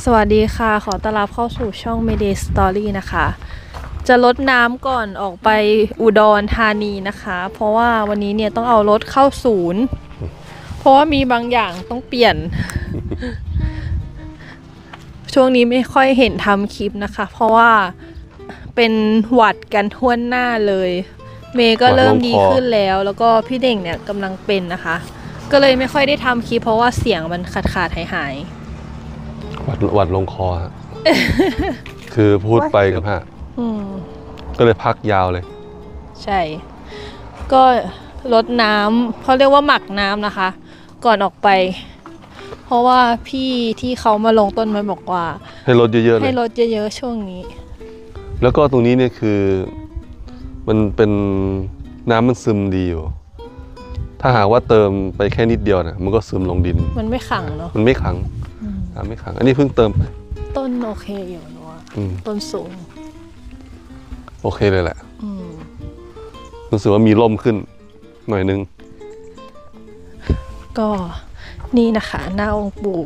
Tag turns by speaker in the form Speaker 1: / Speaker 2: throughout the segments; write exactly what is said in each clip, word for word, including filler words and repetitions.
Speaker 1: สวัสดีค่ะขอต้อนรับเข้าสู่ช่อง Mayday Story นะคะจะลดน้ำก่อนออกไปอุดรธานีนะคะเพราะว่าวันนี้เนี่ยต้องเอารถเข้าศูนย์เพราะว่ามีบางอย่างต้องเปลี่ยน ช่วงนี้ไม่ค่อยเห็นทำคลิปนะคะเพราะว่าเป็นหวัดกันทั่วหน้าเลยเมย์ก็เริ่มดีขึ้นแล้วแล้วก็พี่เด่งเนี่ยกำลังเป็นนะคะก็เลยไม่ค่อยได้ทำคลิปเพราะว่าเสียงมันขาดขาดหายหาย
Speaker 2: หวัดหวัดลงคอฮะ คือพูดไปกับฮะก็เลยพักยาวเลย
Speaker 1: ใช่ก็ลดน้ำเขาเรียกว่าหมักน้ำนะคะก่อนออกไปเพราะว่าพี่ที่เขามาลงต้นไม้บอกว่า
Speaker 2: ให้ลดเยอะๆเลย
Speaker 1: ให้ลดเยอะๆช่วงนี้
Speaker 2: แล้วก็ตรงนี้เนี่ยคือมันเป็นน้ำมันซึมดีอยู่ถ้าหากว่าเติมไปแค่นิดเดียวนะมันก็ซึมลงดิน
Speaker 1: มันไม่ขังเนาะ
Speaker 2: มันไม่ขังไม่ขังอันนี้เพิ่งเติม
Speaker 1: ต้นโอเคอยู่เนาะต้นสูง
Speaker 2: โอเคเลยแหละรู้สึกว่ามีร่มขึ้นหน่อยนึง
Speaker 1: ก็นี่นะคะหน้าองค์ปู่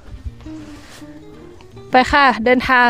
Speaker 1: ไปค่ะเดินทาง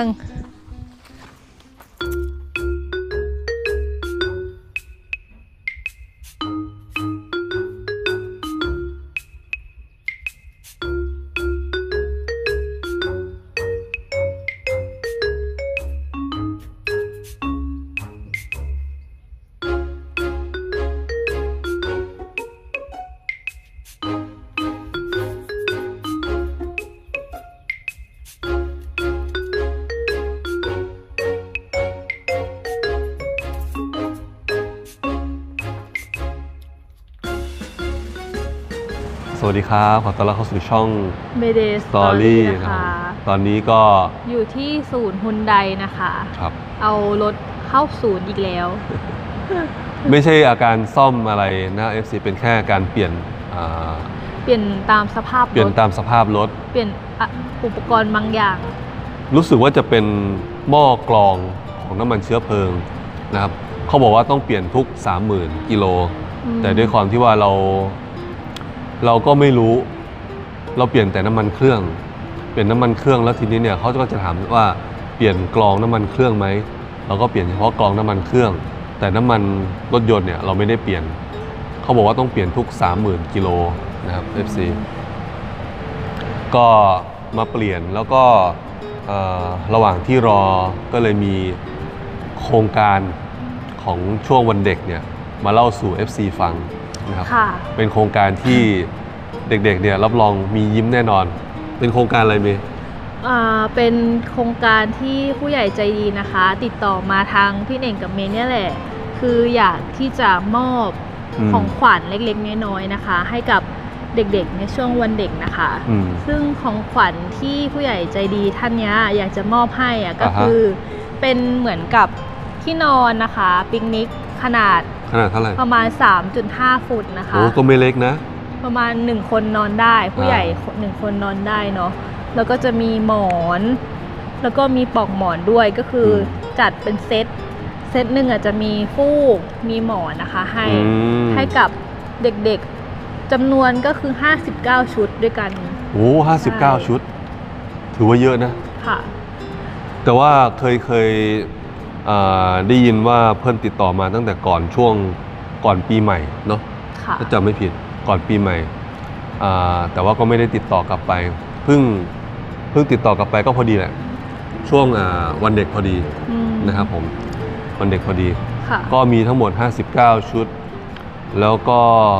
Speaker 2: สวัสดีครับขอต้อนรับเข้าสู่ช่อง
Speaker 1: Mayday Story นะคะ
Speaker 2: ตอนนี้ก็
Speaker 1: อยู่ที่ศูนย์ฮุนไดนะคะ
Speaker 2: ครับ
Speaker 1: เอารถเข้าศูนย์อีกแล้ว
Speaker 2: ไม่ใช่อาการซ่อมอะไรนะ เอฟ ซี เป็นแค่การเปลี่ยน
Speaker 1: เปลี่ยนตามสภาพรถ
Speaker 2: เปลี่ยนตามสภาพรถ
Speaker 1: เปลี่ยนอุปกรณ์บางอย่าง
Speaker 2: รู้สึกว่าจะเป็นหม้อกรองของน้ำมันเชื้อเพลิงนะครับเขาบอกว่าต้องเปลี่ยนทุก สามหมื่น กิโลแต่ด้วยความที่ว่าเราเราก็ไม่รู้เราเปลี่ยนแต่น้ำมันเครื่องเปลี่ยนน้ำมันเครื่องแล้วทีนี้เนี่ยเขาก็จะถามว่าเปลี่ยนกรองน้ำมันเครื่องไหมเราก็เปลี่ยนเฉพาะกรองน้ำมันเครื่องแต่น้ำมันรถยนต์เนี่ยเราไม่ได้เปลี่ยนเขาบอกว่าต้องเปลี่ยนทุก สามหมื่น กิโลนะครับ เอฟ ซี ก็มาเปลี่ยนแล้วก็ระหว่างที่รอก็เลยมีโครงการของช่วงวันเด็กเนี่ยมาเล่าสู่ เอฟ ซี ฟังนะครับเป็นโครงการที่เด็กๆเนี่ยรับรองมียิ้มแน่นอนเป็นโครงการอะไรเมย์
Speaker 1: อ่าเป็นโครงการที่ผู้ใหญ่ใจดีนะคะติดต่อมาทางพี่เน่งกับเมย์เนี่ยแหละคืออยากที่จะมอบของขวัญเล็กๆน้อยๆนะคะให้กับเด็กๆในช่วงวันเด็กนะคะซึ่งของขวัญที่ผู้ใหญ่ใจดีท่านนี้อยากจะมอบให้อ่ะก็คือเป็นเหมือนกับที่นอนนะคะปิกนิกขนาด
Speaker 2: ขนาดเท่าไหร่
Speaker 1: ประมาณ สามจุดห้า ฟุตนะคะ
Speaker 2: โอ้ก็ไม่เล็กนะ
Speaker 1: ประมาณหนึ่งคนนอนได้ผู้ใหญ่หนึ่งคนนอนได้เนาะแล้วก็จะมีหมอนแล้วก็มีปลอกหมอนด้วยก็คือจัดเป็นเซตเซตหนึ่งอาจจะมีฟูกมีหมอนนะคะให้ให้กับเด็กๆจำนวนก็คือห้าสิบเก้าชุดด้วยกัน
Speaker 2: โอ้ห้าสิบเก้าชุดถือว่าเยอะนะ
Speaker 1: ค่ะ
Speaker 2: แต่ว่าเคยเคยได้ยินว่าเพื่อนติดต่อมาตั้งแต่ก่อนช่วงก่อนปีใหม่เนาะถ้าจำไม่ผิดก่อนปีใหม่แต่ว่าก็ไม่ได้ติดต่อกลับไปเพิ่งเพิ่งติดต่อกลับไปก็พอดีแหละช่วงวันเด็กพอดีนะครับผมวันเด็กพอดีก็มีทั้งหมดห้าสิบเก้าชุดแล้วก็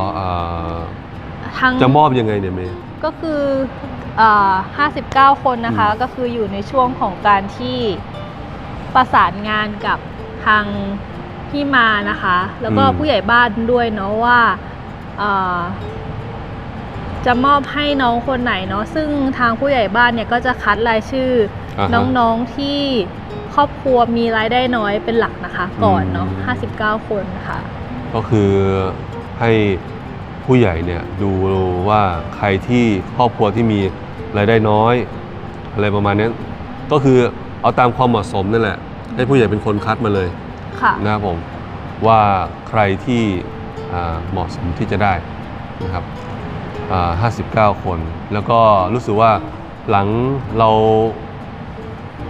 Speaker 2: จะมอบยังไงเนี่ยเมย์
Speaker 1: ก็คือห้าสิบเก้าคนนะคะก็คืออยู่ในช่วงของการที่ประสานงานกับทางพี่มานะคะแล้วก็ผู้ใหญ่บ้านด้วยเนาะว่าจะมอบให้น้องคนไหนเนาะซึ่งทางผู้ใหญ่บ้านเนี่ยก็จะคัดรายชื่อ uh-huh. น้องๆที่ครอบครัวมีรายได้น้อยเป็นหลักนะคะก่อนเนาะห้าสิบเก้าคนค่ะ
Speaker 2: ก็คือให้ผู้ใหญ่เนี่ยดูว่าใครที่ครอบครัวที่มีรายได้น้อยอะไรประมาณนี้ก็คือเอาตามความเหมาะสมนั่นแหละให้ผู้ใหญ่เป็นคนคัดมาเลยนะครับผมว่าใครที่เหมาะสมที่จะได้นะครับห้าสิบเก้าคนแล้วก็รู้สึกว่าหลังเรา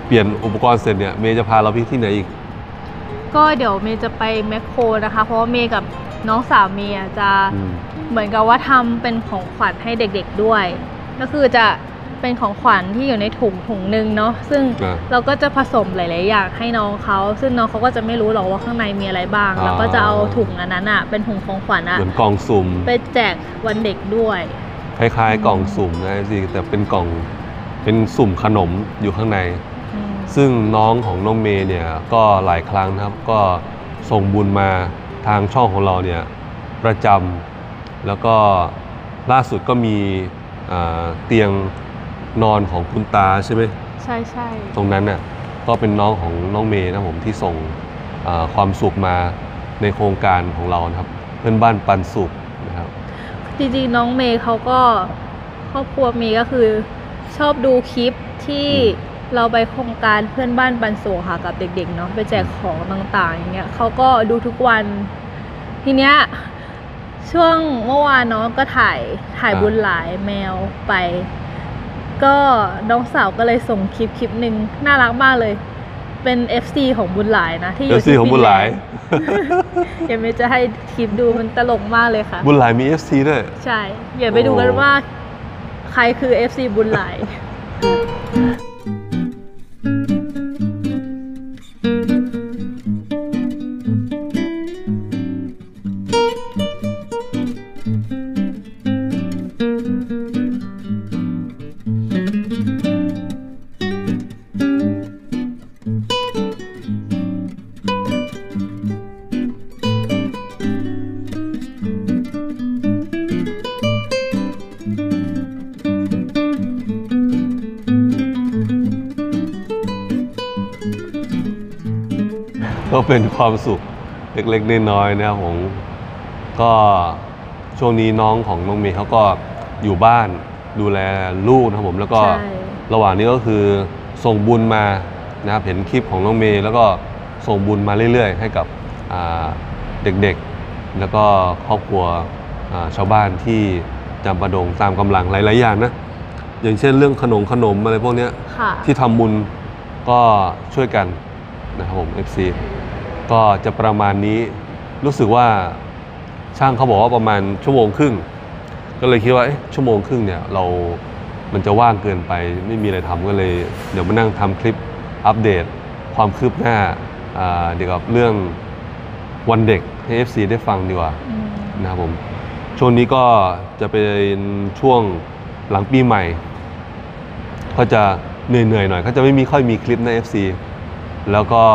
Speaker 2: เปลี่ยนอุปกรณ์เสร็จเนี่ยเมย์จะพาเราไปที่ไหนอีก
Speaker 1: ก็เดี๋ยวเมย์จะไปแมคโครนะคะเพราะว่าเมย์กับน้องสาวเมย์จะเหมือนกับว่าทำเป็นของขวัญให้เด็กๆด้วยก็คือจะเป็นของขวัญที่อยู่ในถุงถุงหนึ่งเนาะซึ่งเราก็จะผสมหลายๆอย่างให้น้องเขาซึ่งน้องเขาก็จะไม่รู้หรอกว่าข้างในมีอะไรบ้างแล้วก็จะเอาถุงอันนั้นอ่ะเป็นถุงของขวัญอ่ะ
Speaker 2: เหมือนกล่องสุ่ม
Speaker 1: ไปแจกวันเด็กด้วย
Speaker 2: คล้ายๆกล่องสุ่มนะสิแต่เป็นกล่องเป็นสุ่มขนมอยู่ข้างในซึ่งน้องของน้องเมย์เนี่ยก็หลายครั้งนะครับก็ส่งบุญมาทางช่องของเราเนี่ยประจำแล้วก็ล่าสุดก็มีเตียงนอนของคุณตาใช่ไหม
Speaker 1: ใช่ใช่
Speaker 2: ตรงนั้นน่ะก็เป็นน้องของน้องเมย์นะผมที่ส่งความสุขมาในโครงการของเราครับเพื่อนบ้านปันสุขนะครับ
Speaker 1: จริงๆน้องเมย์เขาก็ครอบครัวเมย์ก็คือชอบดูคลิปที่เราไปโครงการเพื่อนบ้านปันสุขค่ะกับเด็กๆเนาะไปแจกของต่างๆอย่างเงี้ยเขาก็ดูทุกวันทีเนี้ยช่วงเมื่อวานน้องก็ถ่ายถ่ายบุญหลายแมวไปก็น้องสาวก็เลยส่งคลิปคลิปหนึ่งน่ารักมากเลยเป็น เอฟ ซี ของบุญหลายนะที่อยู่ที่
Speaker 2: ของบุญหลาย
Speaker 1: เดี๋ยวเมย์จะให้คลิปดูมันตลกมากเลยค่ะ
Speaker 2: บุญหลายมี เอฟ ซี ด้วย
Speaker 1: ใช่เดี๋ยวไปดูกันว่าใครคือ เอฟ ซี บุญหลาย
Speaker 2: ก็เป็นความสุขเล็กๆน้อยๆนะครับผมก็ช่วงนี้น้องของน้องเมย์เขาก็อยู่บ้านดูแลลูกนะครับผมแล้วก็ระหว่างนี้ก็คือส่งบุญมานะครับเห็นคลิปของน้องเมย์แล้วก็ส่งบุญมาเรื่อยๆให้กับเด็กๆแล้วก็ครอบครัวชาวบ้านที่จำปาดงตามกำลังหลายๆอย่างนะอย่างเช่นเรื่องขนมขนมอะไรพวกนี้ที่ทำบุญก็ช่วยกันนะครับผม เอฟ ซี ก็จะประมาณนี้รู้สึกว่าช่างเขาบอกว่าประมาณชั่วโมงครึ่งก็เลยคิดว่าชั่วโมงครึ่งเนี่ยเรามันจะว่างเกินไปไม่มีอะไรทำก็เลยเดี๋ยวมานั่งทำคลิปอัปเดตความคืบหน้าเกี่ยวกับเรื่องวันเด็กให้ เอฟ ซี ได้ฟังดีกว่านะครับผมช่วงนี้ก็จะเป็นช่วงหลังปีใหม่ก็จะเหนื่อยๆหน่อยเขาจะไม่มีค่อยมีคลิปใน เอฟ ซี แล้วก็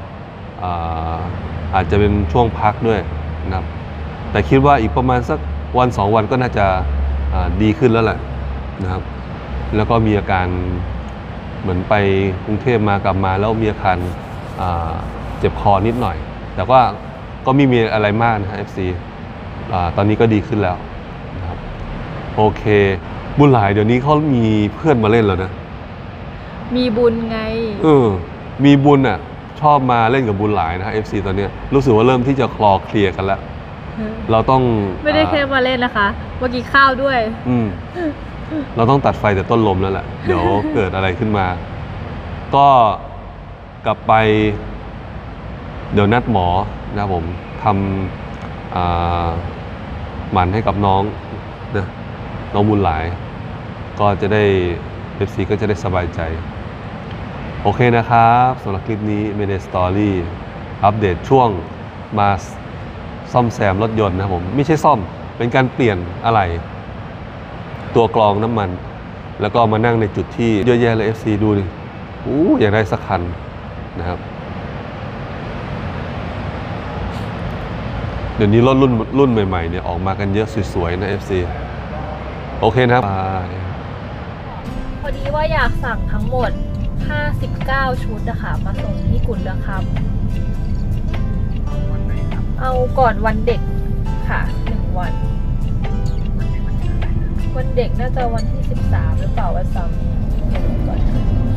Speaker 2: อาจจะเป็นช่วงพักด้วยนะครับแต่คิดว่าอีกประมาณสักวันสองวันก็น่าจะดีขึ้นแล้วแหละนะครับแล้วก็มีอาการเหมือนไปกรุงเทพมากลับมาแล้วมีอาการเจ็บคอนิดหน่อยแต่ว่าก็ไม่มีอะไรมากนะ เอฟ ซี ตอนนี้ก็ดีขึ้นแล้วนะครับโอเคบุญหลายเดี๋ยวนี้เขามีเพื่อนมาเล่นแล้วนะ
Speaker 1: มีบุญไง
Speaker 2: เออมีบุญอ่ะชอบมาเล่นกับบุญหลายนะ เอฟ ซี ตอนนี้รู้สึกว่าเริ่มที่จะคลอเคลียร์กันแล้วเราต้อง
Speaker 1: ไม่ได้แค่มาเล่นนะคะมากินข้าวด้วย
Speaker 2: อืมเราต้องตัดไฟแต่ต้นลมแล้วแหละเดี๋ยวเกิดอะไรขึ้นมาก็กลับไปเดี๋ยวนัดหมอนะผมทำหมันให้กับน้องนะน้องบุญหลายก็จะได้ เอฟ ซี ก็จะได้สบายใจโอเคนะครับสำหรับคลิปนี้เมเดสตอรี่อัปเดตช่วงมาซ่อมแซมรถยนต์นะครับผมไม่ใช่ซ่อมเป็นการเปลี่ยนอะไรตัวกรองน้ำมันแล้วก็มานั่งในจุดที่เยอะแยะเลย เอฟ ซี ดูดิอู้อยากได้สักคันนะครับเดี๋ยวนี้รถรุ่นรุ่นใหม่ๆเนี่ยออกมากันเยอะสวยๆนะ เอฟ ซี โอเคนะครับ
Speaker 1: พอดีว่าอยากสั่งทั้งหมดห้าสิบเก้าชุดนะคะมาส่งที่กุลคำเอาก่อนวันเด็กค่ะหนึ่งวันวันเด็กน่าจะวันที่สิบสามหรือเปล่าวันเสาร์นี้เดี๋ยวดูก่อน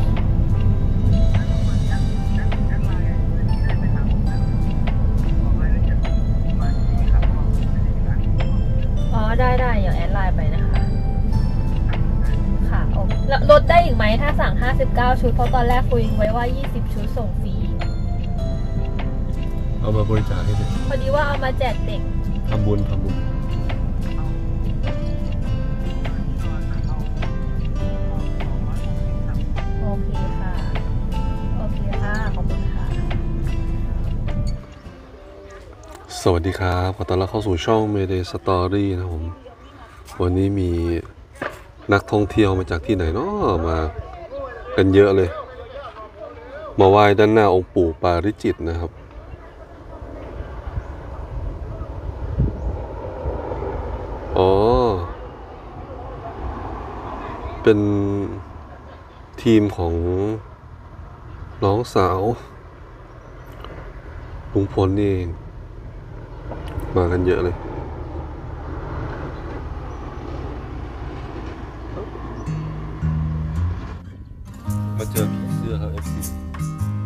Speaker 1: อ๋อได้ได้อย่าแอดไลน์ไปนะคะค่ะลดได้อีกไหมถ้าสั่งห้าสิบเก้าเก้าชุดเพราะตอนแรกคุยไว้ว่ายี่สิบชุดส่งฟรี
Speaker 2: เอามาบริจาคให้เด็ก
Speaker 1: พอดีว่าเอามาแจกเด็ก
Speaker 2: ทำบุญทำบุญ
Speaker 1: โอเคค่ะโอเคค่ะขอบคุณค่ะ
Speaker 2: สวัสดีครับขอต้อนรับเข้าสู่ช่อง Mayday Story นะครับผมวันนี้มีนักท่องเที่ยวมาจากที่ไหนเนาะมากันเยอะเลย มาไหว้ด้านหน้าองค์ปู่ปาริจิตนะครับอ๋อเป็นทีมของน้องสาวลุงพลนี่เองมากันเยอะเลยมาเจอผีเสื้อครับ เอฟ ซี